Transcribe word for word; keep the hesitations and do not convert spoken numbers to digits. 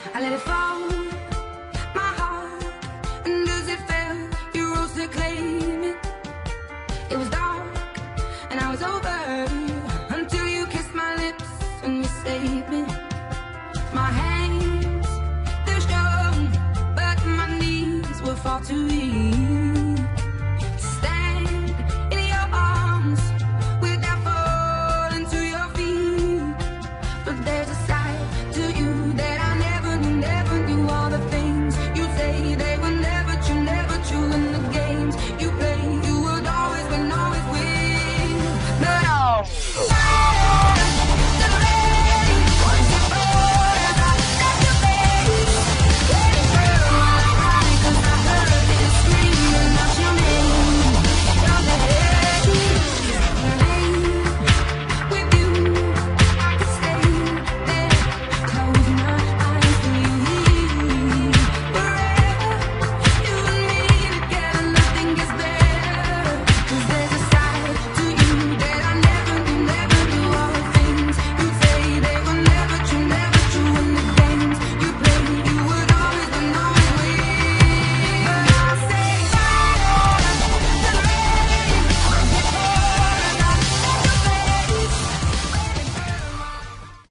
I let it fall, my heart, and as it fell, you rose to claim it. It was dark, and I was over, until you kissed my lips and you saved me. My hands, they're strong, but my knees were far too weak.